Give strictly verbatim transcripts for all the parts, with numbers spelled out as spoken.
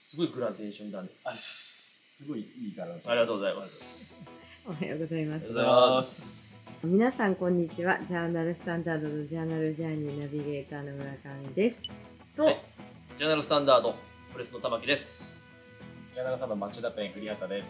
すごいグラデーションだね。 あれです。すごいいい柄。 ありがとうございます。 おはようございます。 ありがとうございます。 皆さんこんにちは。ジャーナルスタンダードのジャーナルジャーニーナビゲーターの村上です。と、はい、 ジャーナルスタンダードプレスの玉木です。 ジャーナルスタンダード町田店栗畑です。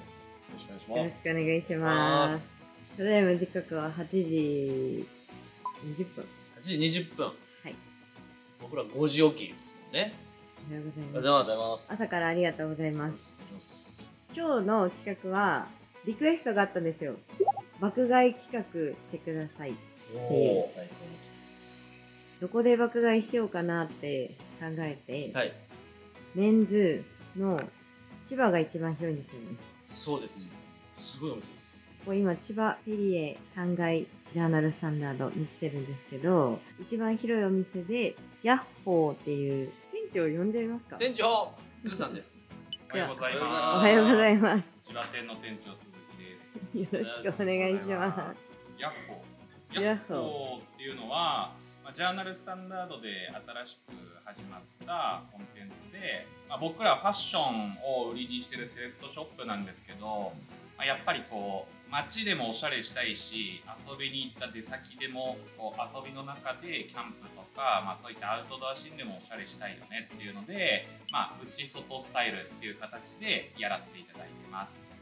よろしくお願いします。 よろしくお願いします。ただいま時刻ははちじにじゅっぷん。はちじにじゅっぷん。 はい。 僕らごじ起きですもんね。 おはようございます。 おはようございます。 朝からありがとうございます。今日の企画はリクエストがあったんですよ。爆買い企画してくださいっていう。どこで爆買いしようかなって考えて、はい、メンズの千葉が一番広いんですよね。 そうです。すごいお店です。 ここ今千葉ペリエさんがいジャーナルスタンダードに来てるんですけど、一番広いお店でヤッホーっていう店長呼んじゃいますか？ 店長鈴さんです。 おはようございます。 おはようございます。 千葉店の店長鈴木です。 よろしくお願いします。 ヤッホー。ヤッホーっていうのは、まあ、ジャーナルスタンダードで新しく始まったコンテンツで、まあ、僕らファッションを売りにしてるセレクトショップなんですけど、まあ、やっぱりこう街でもおしゃれしたいし、遊びに行った出先でもこう遊びの中でキャンプとか、まあ、そういったアウトドアシーンでもおしゃれしたいよねっていうので、まあ、内外スタイルっていう形でやらせていただいてます。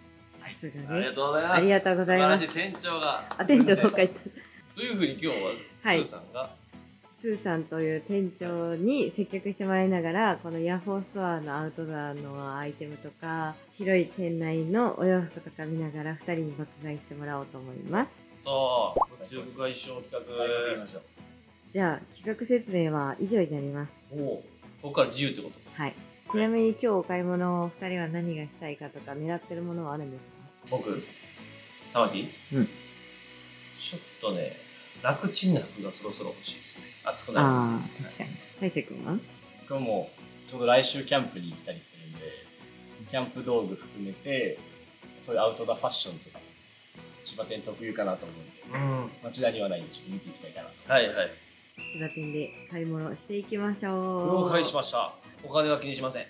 さすがです。 ありがとうございます。 ありがとうございます。 素晴らしい店長が。 あ、店長どっか行った。 というふうに今日はスーさんが、はい、 スーさんという店長に接客してもらいながら、このヤッホーストアのアウトドアのアイテムとか、広い店内のお洋服とか見ながらふたりに爆買いしてもらおうと思います。 そう、物欲外傷企画、 じゃあ企画説明は以上になります。 おお、ここから自由ってこと？ はい。ちなみに今日お買い物をふたりは何がしたいかとか狙ってるものはあるんですか？ 僕、玉木？ うん。 ちょっとね、楽ちんな服がそろそろ欲しいですね。暑くなる。 ああ、確かに。大勢君は？ 僕もちょうど来週キャンプに行ったりするんで、キャンプ道具含めて、そういうアウトドアファッションとか、千葉店特有かなと思うんで、うん、町田にはないんでちょっと見ていきたいかなと思います。はいはい。 千葉店で買い物していきましょう。 了解しました。お金は気にしません。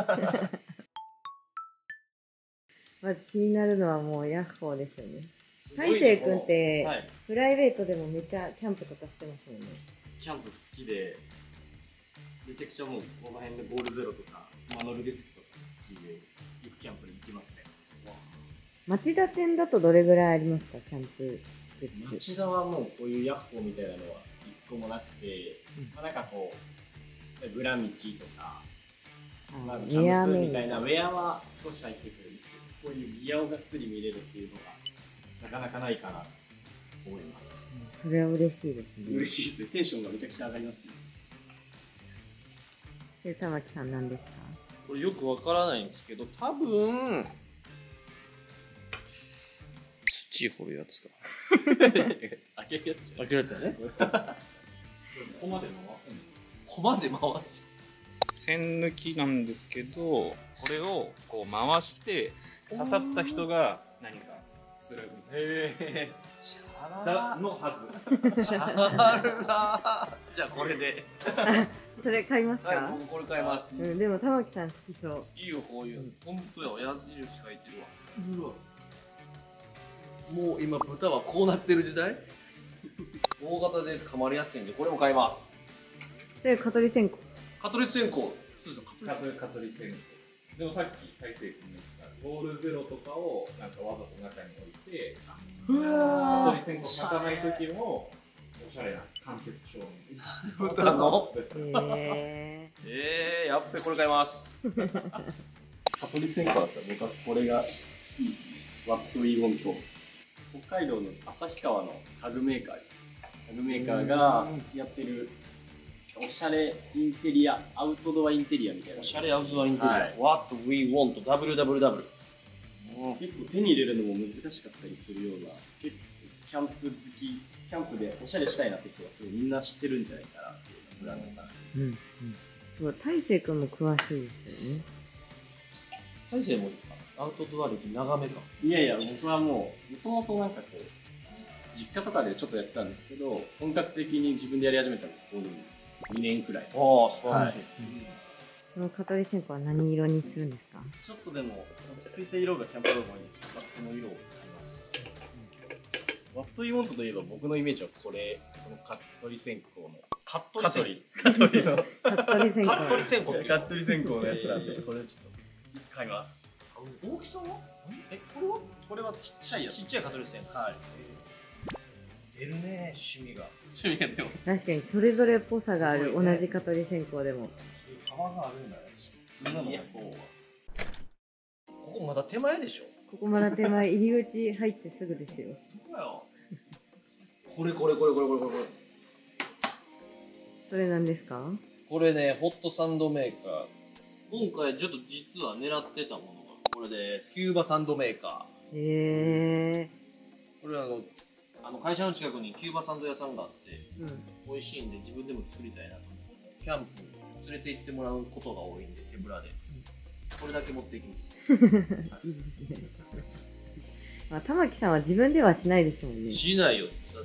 まず気になるのはもうヤッホーですよね。大勢君って、はい、プライベートでもめっちゃキャンプとかしてますもんね。 キャンプ好きで、めちゃくちゃもうこの辺でボールゼロとかマノルデスクとか好きでよくキャンプに行きますね。 町田店だとどれぐらいありますか、キャンプグッズ？ 町田はもうこういうヤッホーみたいなのは一個もなくて、うん、まあなんかこうブラミチとか、まあ、チャムスみたいなウェアは少し入ってくるんですけど、こういうギアをがっつり見れるっていうのがなかなかないかなと思います。 うん、それは嬉しいですね。 嬉しいですね。テンションがめちゃくちゃ上がりますね。 それ玉木さんなんですか？ これよくわからないんですけど、多分土掘るやつか。 開けるやつじゃん。 開けるやつだね。 コマで回すんだ。 コマで回す。 線抜きなんですけど、これをこう回して刺さった人が何かするみたいな。へえ。チャラのはず。 チャラ。じゃあこれで。 それ買いますか？ はい、僕これ買います。 うん、でも玉木さん好きそう。 好きよこういう。本当や、矢印書いてるわ。うわ。もう今豚はこうなってる時代？大型で噛まれやすいんでこれも買います。 それ蚊取り線香。 蚊取り線香。そうですよ。 蚊取り蚊取り線香。でもさっき大勢君が言ったボールゼロとかをなんかわざと中に置いて、うわ蚊取り線香巻かない時もおしゃれな間接照明。 豚の？ えー、 えー、やっべこれ買います。 蚊取り線香だったら僕はこれがいいですね。ワットウィーウォント。北海道の旭川の家具メーカーです。家具メーカーがやってるおしゃれインテリア、アウトドアインテリアみたいな。 おしゃれアウトドアインテリア。はい、What we want ダブリューダブリューダブリュー。 結構手に入れるのも難しかったりするような、結構キャンプ好き、キャンプでおしゃれしたいなって人がすごいみんな知ってるんじゃないかなっていうブランドかな。 うんうん。大勢君も詳しいですよね。 大勢もアウトドア歴長めか。 いやいや、僕はもう、もともとなんかこう、実家とかでちょっとやってたんですけど、本格的に自分でやり始めたのここににねんくらい。 ああ、素晴らしい。 その蚊取り線香は何色にするんですか？ ちょっとでも落ち着いた色がキャンプロゴにちょっとこの色を買います。ワットイーウォントといえば僕のイメージはこれ、この蚊取り線香のカット蚊取り蚊取りの蚊取り線香。 カットリ線香っていう蚊取り線香のやつなんで、これちょっと買います。 大きさはえこれはこれはちっちゃいやつ。 ちっちゃいカットリ線香。 はい。 出るね趣味が。 趣味が出ます。 確かにそれぞれっぽさがある、 すごいね同じ蚊取り線香でも。 そういう幅があるんだね。 そんなのいやここまだ手前でしょ。 ここまだ手前入り口入ってすぐですよ。 どこよ。これこれこれこれこれこれこれ。 それなんですか？ これねホットサンドメーカー。今回ちょっと実は狙ってたものがこれでスキューバサンドメーカー。 へえこれはあのあの会社の近くにキューバサンド屋さんがあってー。うん。 美味しいんで自分でも作りたいなと思ってキャンプ連れて行ってもらうことが多いんで手ぶらで、これだけ持っていきます。 いいですね。まあ、玉木さんは自分ではしないですもんね。 しないよ。だってそん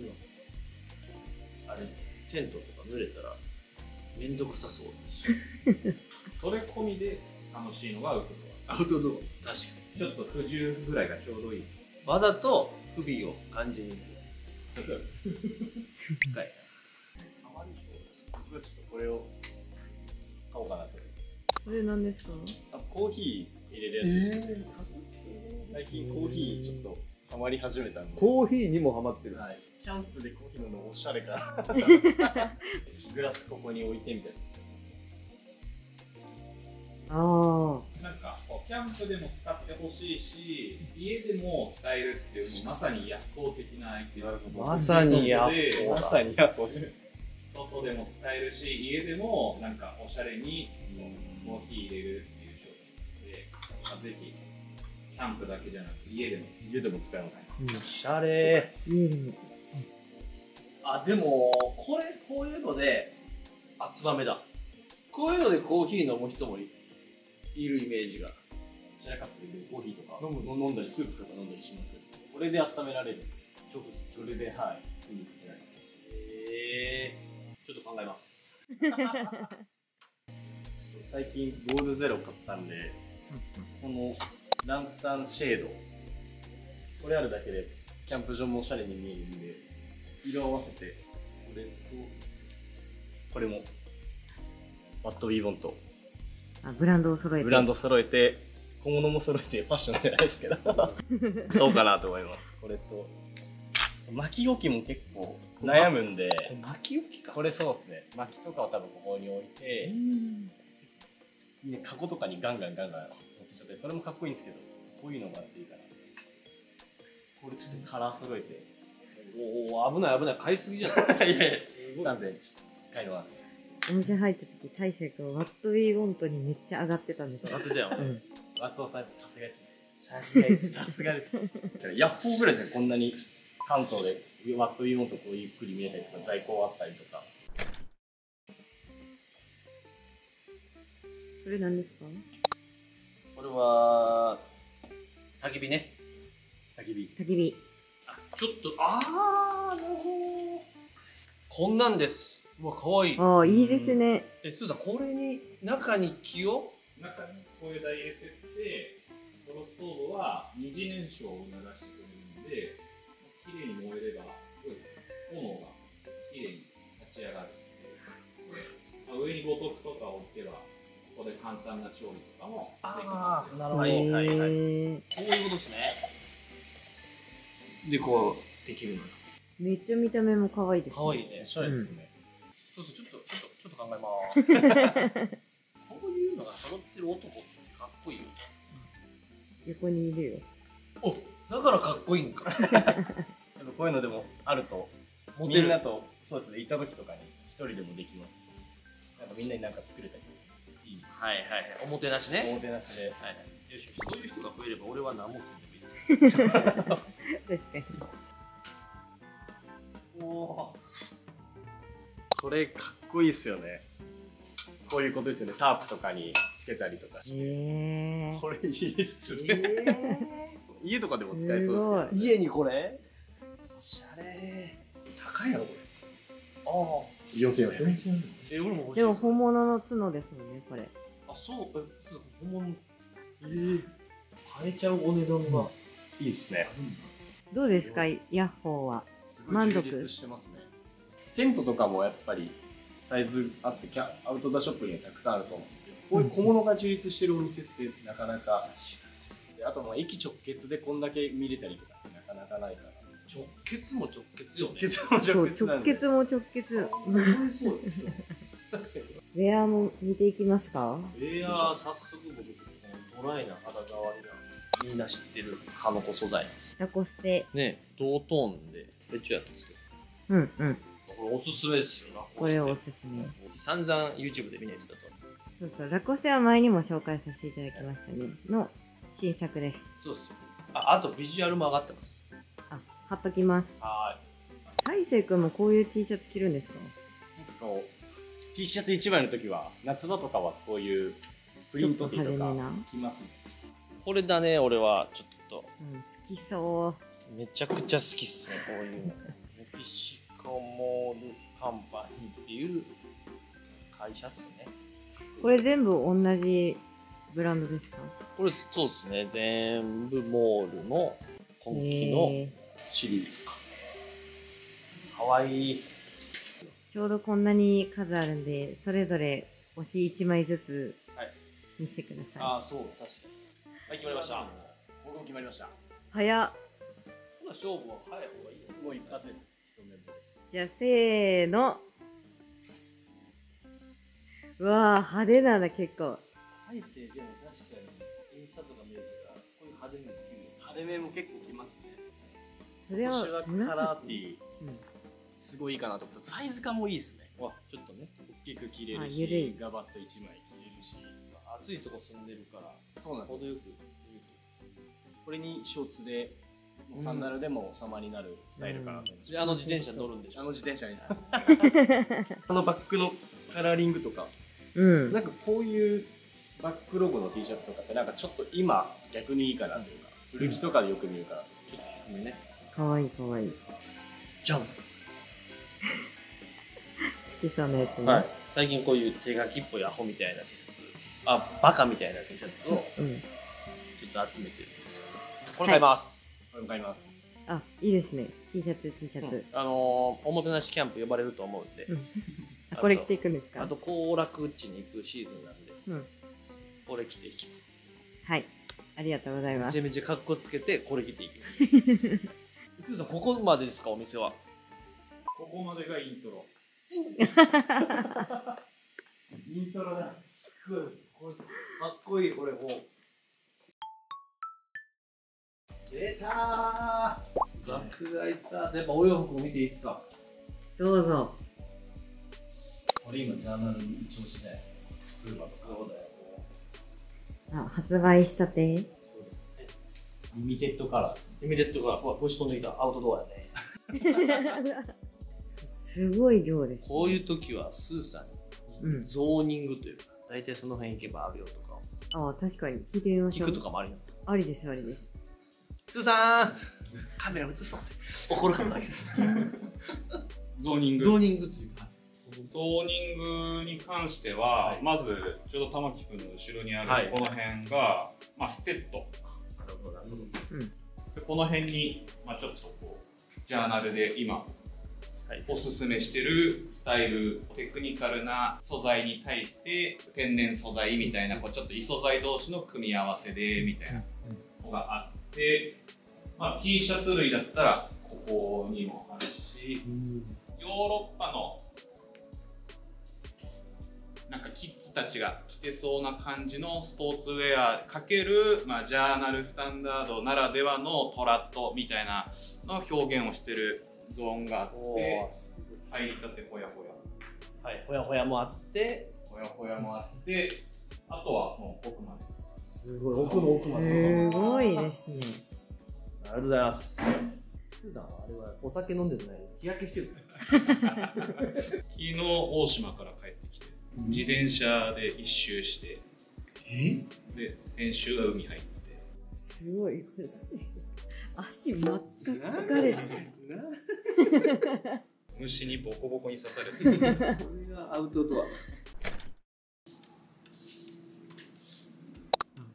なあれテントとか濡れたらめんどくさそうだし。 それ込みで楽しいのがアウトドアウトドア確かア。ちょっと不自由ぐらいがちょうどいい。 にわざと不備を感じに行く。 そう。 深いな。 たまに僕はちょっとこれを買おうかなと思います。 それなんですか？ あ、コーヒー入れるやつです。最近コーヒーちょっとハマり始めたんで。 コーヒーにもハマってる。 はい。キャンプでコーヒー飲むのおしゃれかな。グラスここに置いてみたいな。 ああ。 なんかこうキャンプでも使ってほしいし、家でも使えるっていうのまさに薬効的なアイテム。 まさにやまさにやっぱ外でも使えるし、家でもなんかおしゃれにコーヒー入れるっていう商品で、まあ、ぜひキャンプだけじゃなく家でも家でも使えますね。 うん。 おしゃれ家でも。 あ、でもこれこういうのであつばめだ。こういうのでコーヒー飲む人も い, いるイメージが。 どちらかというとコーヒーとか飲む飲んだりスープとか飲んだりしますよね。これで温められる。ちょっとそれではい。いいかけられる。 えー、ちょっと考えます。 最近ゴールゼロ買ったんで、このランタンシェード、これあるだけでキャンプ場もおしゃれに見えるんで、色合わせてこれとこれもワットビーボンとあ、ブランドを揃えて。 ブランド揃えて小物も揃えてファッションじゃないですけど買おうかなと思います。これと巻き置きも結構悩むんで、 巻き置きか。 これそうですね。巻きとかを多分ここに置いて、ね、カゴとかにガンガンガンガン乗せちゃって、それもかっこいいんですけど、こういうのがあっていいかな。これちょっとカラー揃えて。 おお、危ない危ない、買いすぎじゃない。いやいや、 さんでちょっと買います。 お店入った時、大勢君ワットウィーウォントにめっちゃ上がってたんですよ。 当たってたよ。 うん。 松尾さん、さすがですね。 さすがです。 さすがです。ヤッホーぐらいじゃん、こんなに関東でワットウィーモントこうゆっくり見えたりとか、在庫あったりとか。 それなんですか？ これは焚き火ね。 焚き火。 焚き火。 あ、ちょっと、あー、なるほど。こんなんです。うわ、かわいい。 ああ、いいですね。 え、すずさん、これに中に木を中にこういう台入れてってソロストーブは二次燃焼を促してくれるのできれいに燃えればすごい炎がきれいに立ち上がるっていうで、まあ、上に五徳とかを置けばここで簡単な調理とかもできますよ。 なるほど。はいはいはい。こうへーいうことですね。で、こう、できるのよ。 めっちゃ見た目も可愛いです、ね。 かわいいねお。しゃれですね。 そうそう、ちょっと、ちょっと、ちょっと考えます。こういうのが揃ってる男ってかっこいいよ。 横にいるよ。 お、だからかっこいいんか。 やっぱこういうのでもあると、 モテるみんなと、そうですね、行った時とかに一人でもできますし、なんかみんなになんか作れたりもするし、いいはいはいはい。おもてなしね。 おもてなしで。 はいはい。よしよし、そういう人が増えれば俺は何もせんでもいい。 確かに。 おお。これかっこいいっすよね。こういうことですよね。タープとかにつけたりとかして。 えー、 これいいっすね。 え家とかでも使えそうですすごいね。 家にこれおしゃれ。高いやろこれ。ああ。 よんせんよんひゃくえんです。 え、俺も欲しい。 でも本物の角ですもんね、これ。 あ、そう、え、そう本物。えー、買えちゃうお値段が、 いいですね。 どうですか、ヤッホーは。満足充実してますね。テントとかもやっぱりサイズあってキャアウトドアショップにはたくさんあると思うんですけど、こういう小物が充実してるお店ってなかなか、であとまあ駅直結でこんだけ見れたりとかってなかなかないから。 直結も直結よね。 直結もそう直結なんで。 直結も直結。 そうよ。 ウェアも見ていきますか。 ウェア、早速僕ちょっとこのドライな肌触りなみんな知ってるカノコ素材なんですよ。 ラコステ。 ね、同トーンで別注やったんですけど、 うんうん。 これおすすめですよ。ラコステこれおすすめ。 散々 YouTube で見ないとだと思う。 そうそう、ラコステは前にも紹介させていただきましたね。の新作です。 そうそう。あ、あとビジュアルも上がってます。 あ、貼っときます。 は大成君もこういう T シャツ着るんですか。 こう T シャツ一枚の時は夏場とかはこういうプリント T とかちょっと派手めな着ますね。 い。これだね、俺はちょっとうん、好きそめちゃくちゃ好きっすね、こういうの。メキシコモールカンパニーっていう会社っすね。 う。これ全部同じブランドですか。 これそうですね、全部モールの今期のへーシリーズか。かわいい。 ちょうどこんなに数あるんで、それぞれ推しいちまいずつ見せてください。 ああ、そう、確かに。はい、決まりました。 僕も決まりました。 早っ。 ほな勝負は早い方がいいよ。 もう一発です。一目です。 じゃあせーの。うわー、派手なんだ結構。 大勢でも確かにインスタとか見るとか、こういう派手めも着るよ。 派手めも結構きますね。 それは今年はカラーティーうん、 すごいいいかなと思った。サイズ感もいいですね。 わ、ちょっとね、 大きく着れるあゆるいし、ガバッと一枚着れるし。 暑いとこ住んでるから、 そうなんですよ。 程よく。 これにショーツで、もうサンダルでも様になるスタイルかなと思います。 で、あの自転車乗るんでしょ。 あの自転車に。あのバックのカラーリングとか、 うん。 なんかこういうバックロゴの T シャツとかってなんかちょっと今逆にいいかなというか、古着とかでよく見るから、ちょっと低めね。 かわいいかわいい。好じゃん。 きそうなやつね。 はい。最近こういう手書きっぽいアホみたいな T シャツ、あ、バカみたいな T シャツをうん。 ちょっと集めてるんですよ。これ買います。 これも買います。 あ、いいですね。T シャツ、T シャツ。 あのー、おもてなしキャンプ呼ばれると思うんで、 うんあ、これ着ていくんですか。 あと行楽地に行くシーズンなんで、 うん。 これ着ていきます。 はい。ありがとうございます。 めちゃめちゃかっこつけてこれ着ていきます。ふうさんここまでですか、お店は。 ここまでがイントロ。 イントロだ。すごい。これかっこいい、これもう。出たー。爆買いさ。やっぱお洋服も見ていいですか。 どうぞ。 これ今ジャーナルに一押しじゃないですか。車とか。 そうだよ。 あ、発売したて。 リミテッドカラーですね。 リミテッドが、ほら、星飛んできたアウトドアやね。 すごい量です。 こういう時は、スーさんに、 うん。 ゾーニングというか、大体その辺行けばあるよとか、 あ、確かに聞いてみましょう。 聞くとかもありなんですか。 ありですありです。 スーさんカメラ映そうぜ。怒るかもだけど。 ゾーニング。 ゾーニングっていうか。 ゾーニングに関しては、 はいまずちょうど玉木君の後ろにあるはいこの辺が、まあ、ステッドなるほど、なるほど。 でこの辺に、まあ、ちょっとこうジャーナルで今おすすめしてるスタイル、テクニカルな素材に対して天然素材みたいなこうちょっと異素材同士の組み合わせでみたいなのがあって、まあ、T シャツ類だったらここにもあるし、ヨーロッパのなんかキッズたちが着てそうな感じのスポーツウェアかける、まあ、ジャーナルスタンダードならではのトラットみたいなの表現をしてるゾーンがあって入りたてほやほやはい、ほやほやもあって、 ほやほやもあってあとはもう奥まですごい、奥の奥ますで。 ごいですね。 ありがとうございます。スーさんはあれはお酒飲んでない日焼けしてる。 昨日大島から帰ってきて自転車で一周してえで先週は海入ってすごい。足真っ赤っかです。 虫にボコボコに刺されてこれがアウトドア。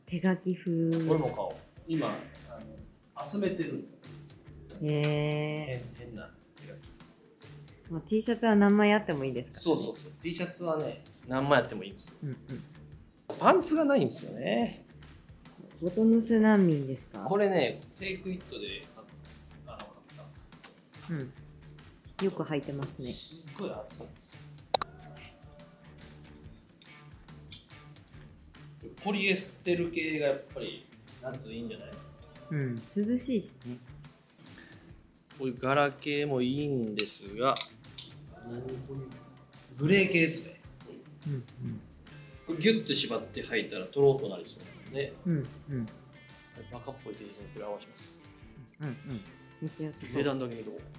手書き風。 これも買おう。今あの集めてる。 へえ。 変変な手書き。 まあ、T シャツは何枚あってもいいですか、ね、 そうそうそう。T シャツはね、何枚あってもいいんですよ。 うんうん。 パンツがないんですよね。 ボトムス難民ですか？ これね、テイクイットであの買ったんです。 うん。よく履いてますね。 すっごい暑いんですよ。ポリエステル系がやっぱり夏いいんじゃない？ うん、涼しいしね。 こういう柄系もいいんですが、グレー系ですね。 うんうん。 これギュッと縛って履いたらとろうとなりそうなので、 うんうん。 バカっぽい T シャツにこれ合わせます。 うんうん。めっちゃ良さそう。 値段だけ見とこ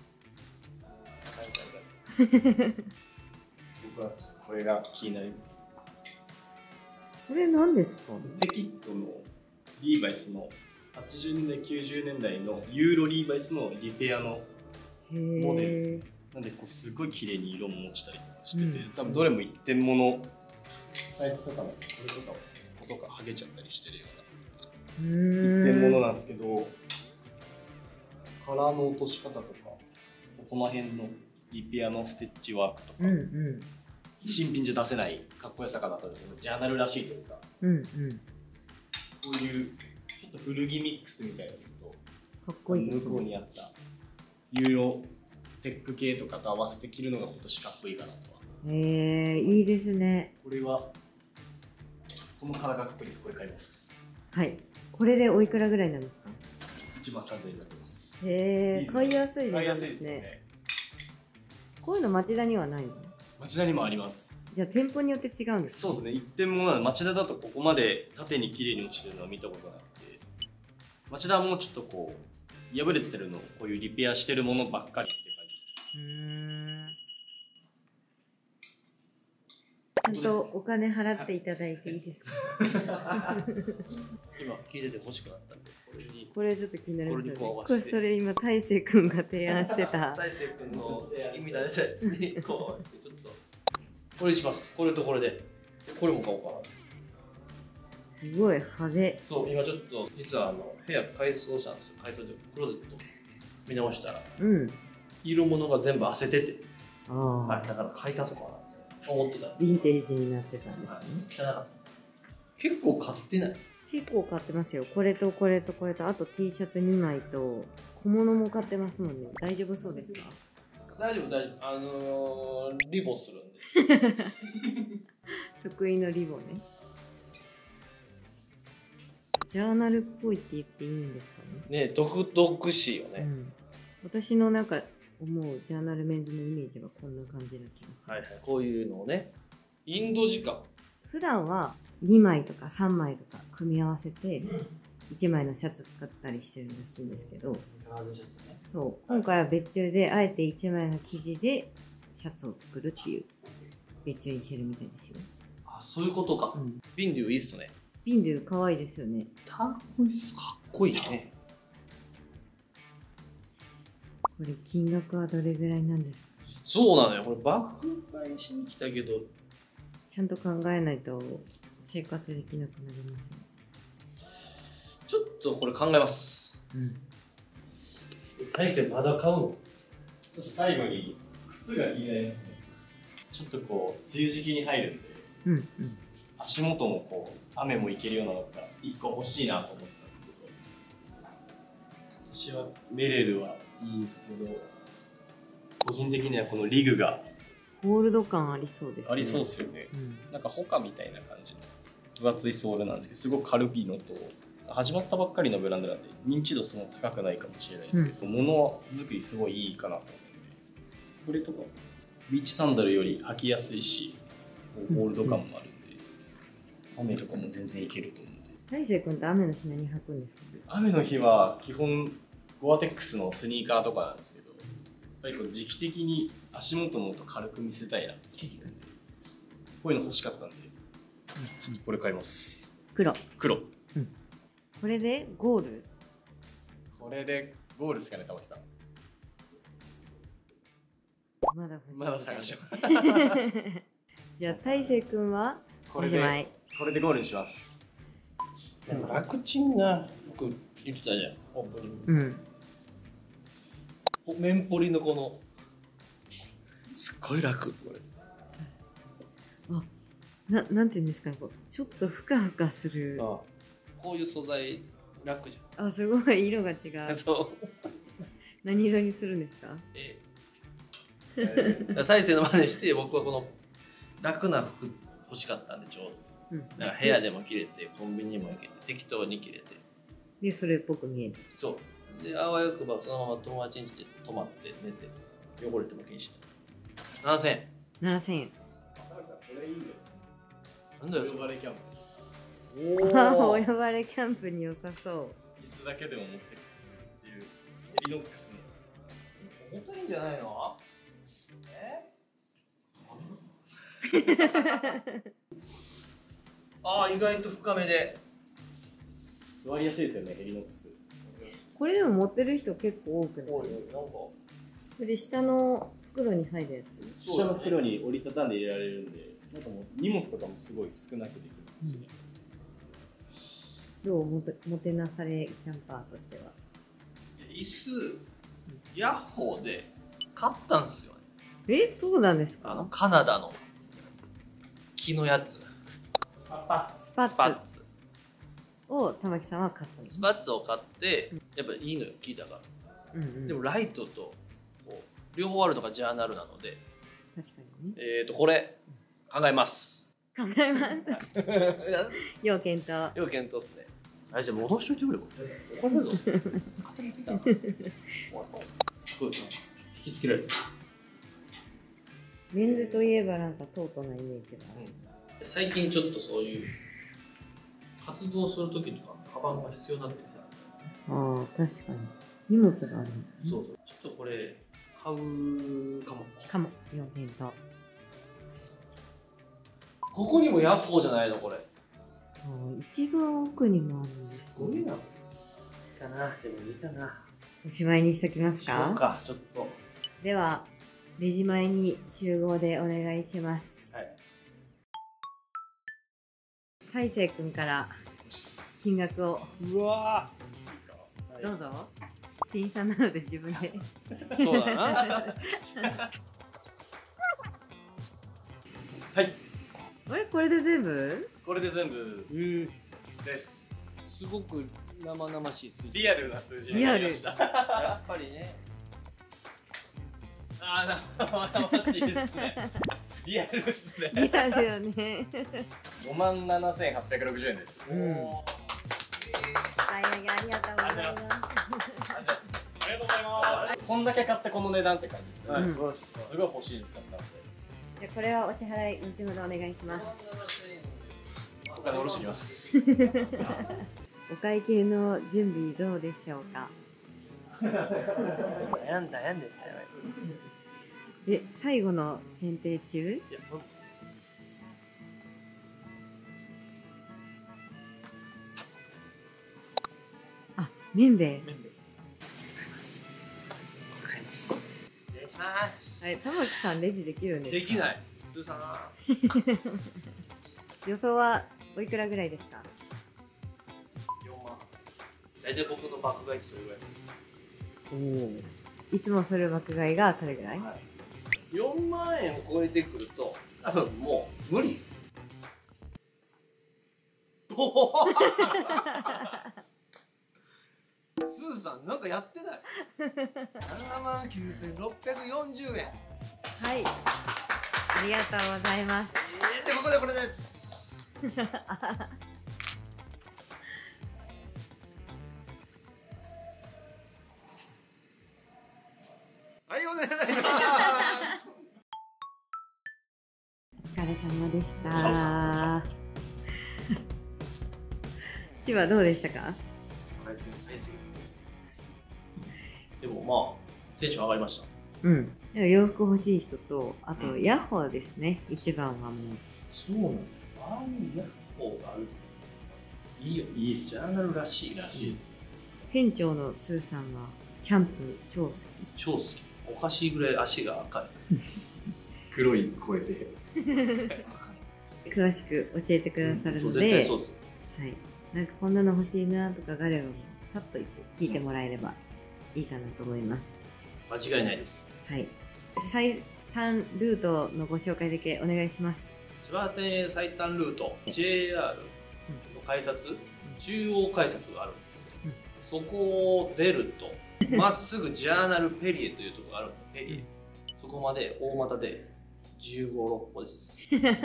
う。 僕はこれが気になります。 それ何ですか？ テキットのリーバイスのはちじゅうねんだいきゅうじゅうねんだいのユーロリーバイスのリペアのモデルです。なんでこうすごい綺麗に色も落ちたりとかしてて、うん、多分どれも一点物、サイズとかもこれとかもこことか剥げちゃったりしてるような一点物なんですけど、カラーの落とし方とかこの辺のリペアのステッチワークとか、うんうん、新品じゃ出せないかっこよさかなと思うんですけど、ジャーナルらしいというか、うんうん、こういうちょっと古着ミックスみたいなのとかっこいいですね。 向こうにあったユーロテック系とかと合わせて着るのが今年かっこいいかなとは。 へえー、いいですね。 これはこのカラーがかっこいい。これ買います。 はい。これでおいくらぐらいなんですか？ いちまんさんぜんえんになってます。 へえー、買いやすい値段ですね。 ね。 こういうの町田にはないの？ 町田にもあります。 じゃあ店舗によって違うんですか？ そうですね。一点物なので町田だとここまで縦に綺麗に落ちてるのは見たことなくて、町田はもうちょっとこう破れてるのをこういうリペアしてるものばっかりって感じです。うーん。 ちゃんとお金払っていただいていいですか？ 今聞いてて欲しくなったんで、これにこれちょっと気になりますね。 これそれ今大勢くんが提案してた大勢くんの意味だねやつにこう合わせてちょっとこれにします。これとこれでこれも買おうかな。 すごい派手。 そう今ちょっと実はあの部屋改装したんですよ。改装でクローゼット見直したら、うん、色物が全部汗てて、あ、はい、だから買い足そうかなと思ってた。 ヴィンテージになってたんですね。 知らなかった。結構買ってない？ 結構買ってますよ。これとこれとこれとあと T シャツにまいと小物も買ってますもんね。大丈夫そうですか？ 大丈夫大丈夫。あのー、リボするんで得意のリボね。ジャーナルっぽいって言っていいんですかね。 ね、独々しいよね、うん、 私のなんか思うジャーナルメンズのイメージはこんな感じな気がする。 はいはい、こういうのをね、インド時間普段はにまいとかさんまいとか組み合わせていちまいのシャツ使ったりしてるらしいんですけど、そう今回は別注であえていちまいの生地でシャツを作るっていう別注にしてるみたいですよ。 あ、そういうことか、うん、ビンデューいいっすね。 ビンデュー可愛いですよね。 かっこいいっす。かっこいいね。 これ金額はどれぐらいなんですか？ そうなのよ、これ爆買いしに来たけどちゃんと考えないと生活できなくなりますよ。 ちょっとこれ考えます。うん。大勢まだ買うの？ ちょっと最後に靴が気になりますね。ちょっとこう梅雨時期に入るんで、うんうん、足元もこう雨もいけるようなのがいっこ欲しいなと思ってたんですけど、私はメレルはいいんですけど、個人的にはこのリグがホールド感ありそうですね。 ありそうですよね、うん、なんかホカみたいな感じの分厚いソールなんですけど、すごく軽いのと、始まったばっかりのブランドなんで認知度そんな高くないかもしれないですけど、うん、物作りすごいいいかなと思って、これとかビーチサンダルより履きやすいしホールド感もあるんで、うんうん、雨とかも全然いけると思うんで。 大勢君って雨の日何履くんですか？ 雨の日は基本ゴアテックスのスニーカーとかなんですけど、やっぱりこう時期的に足元の音軽く見せたいなって聞いたんで、こういうの欲しかったんで、うん、これ買います。 黒黒、 うん、これでゴール？ これでゴールですかね、玉木さん。 まだ欲しい。 まだ探してますじゃあ大勢君はこれでこれでゴールにします。 楽ちんな服言ってたじゃん、オープニング。 うん。 メンポリのこのすっごい楽これ。 あ、ななんていうんですかね、こうちょっとふかふかする。 ああ、こういう素材楽じあ、すごい色が違ゃん。 う。 そう。 何色にするんですか？ ええ。大勢の真似して僕はこの楽な服欲しかったんでちょうど。 うん。 だから部屋でも着れてコンビニにも行けて適当に着れて。 で、それっぽく見える。 そう。で、あわよくばそのまま友達に来て泊まって寝て汚れても気にして。ななせんえん。 ななせんえん。 これいいよ。 なんだよ。 呼ばれキャンプ。 おおー。 呼ばれキャンプに良さそう。 椅子だけでも持ってくるっていうヘリノックスの。 重たいんじゃないの？え？ああ、意外と深めで。 座りやすいですよね、ヘリノックス。 これでも持ってる人結構多くない？ おいおい、なんか。 これ下の袋に入るやつ。 下の袋に折りたたんで入れられるんで、なんかもう荷物とかもすごい少なくできますしね。 どうもてもてなされキャンパーとしては。 椅子、ヤッホーで買ったんですよね。 え、そうなんですあの、 か？ カナダの木のやつ。 スパスパッツスパッツ。 を玉木さんは買ったんです。 スパッツを買って、やっぱいいのよ、聞いたから。 うんうん、 でもライトとこう両方あるのがジャーナルなので、 確かにね。 えっ、ー、とこれ考えます。 考えます。要検討。 要検討っすね。あれじゃあ戻しといてくれ。怒られるぞ。固めてきた。すごい引きつけられる。 メンズといえばなんかトートなイメージが。 最近ちょっとそういう活動するときとかカバンが必要になってきた。 ああ、確かに。荷物がある、ね。 そうそう。ちょっとこれ買うかも。 かも。要検討。 ここにもヤッホーじゃないのこれ。 あ一番奥にもあるんですすごいな。いいかな。でもいいかな。 おしまいにしときますしよか。 うかちょっと。 ではレジ前に集合でお願いします。 はい。 大成くんから金額をうわいいですか？ どうぞ。店員さんなので自分で。 そうだな。 はい。 あれこれで全部？ これで全部うん。 です。 すごく生々しい数字。 リアルな数字になりました。 やっぱりね。 ああ、生々しいですね。リアルですね。 リアルよね。 ごまんななせんはっぴゃくろくじゅうえんです。 うんおー買い上げありがとうございます。 ありがとうございます。こんだけ買ってこの値段って感じですね。 はいすごい欲しいかったんで。 じゃあこれはお支払い後ほどお願いします。 お金下ろしてきます。 お会計の準備どうでしょうか。 悩んだ悩んでんだよ。 え、最後の選定中？ いや、もうあ、麺べい。 買います。失礼します。 はい、玉木さんレジできるんですか？ できない。通さん。 予想はおいくらぐらいですか？ よんまんはっせん。大体僕の爆買いそれぐらいでする。 おお。いつもする爆買いがそれぐらい？ はい。よんまんえんを超えてくると、多分もう無理。スーさんなんかやってない？ななまんきゅうせんろっぴゃくよんじゅうえん。 はい。ありがとうございます。 えー、でここでこれです。はい、お願いします。 お疲れ様でした。千葉どうでしたか？ 買いすぎ買いすぎ。でもまあテンション上がりました。 うん。でも洋服欲しい人と、あとヤッホーですね。一番はもう。 そうなの。ああいうヤッホーがある。いいよ、いいっす。ジャーナルらしいらしいです。 店長のスーさんはキャンプ超好き。 超好き。おかしいぐらい足が赤い。 黒い声で。 詳しく教えてくださるそうので、 絶対そうっす。 はい。 なんかこんなの欲しいなとかがあれば、さっと言って聞いてもらえればいいかなと思います。 間違いないです。 はい。最短ルートのご紹介だけお願いします。 千葉店最短ルート、ジェイエーアール の改札、中央改札があるんですけど、そこを出ると、まっすぐジャーナルペリエというところがあるんで、ペリエ。そこまで大股でじゅうご、ろっぽです。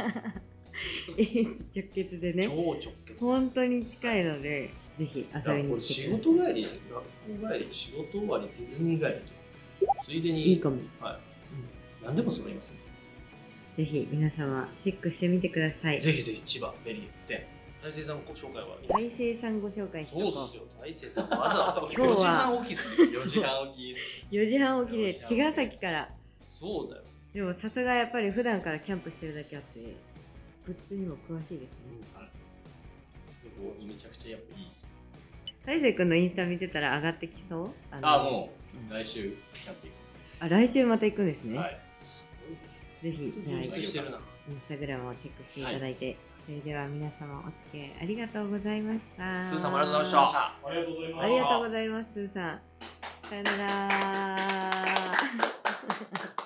直結でね。 超直結です。 本当に近いので、ぜひ遊びに来てください。 仕事帰り、学校帰り、仕事終わり、ディズニー帰りとか、ついでに、 いいかも。 はい。うん、何でも揃いますね。 ぜひ皆様チェックしてみてください。 ぜひぜひ千葉ペリエ店。大成さんご紹介は大成さんご紹介しそうっすよ。大成さんわざわざ今日はよじはん起きっすよ。よじはん起きです。 よじはん起きで茅ヶ崎から。 そうだよ。 でもさすがやっぱり普段からキャンプしてるだけあってグッズにも詳しいですね。 うん、ありがとうございます。すごいめちゃくちゃやっぱいいです。 大成君のインスタ見てたら上がってきそう。 ああもう来週キャンプ行く。 あ来週また行くんですね。 はい。 ぜひじゃあインしてるな。 スタグラムをチェックしていただいて、はい、それでは皆様お付き合いありがとうございました。 スーさんもありがとうございました。 ありがとうございます。 ありがとうございます、スーさん。さよなら。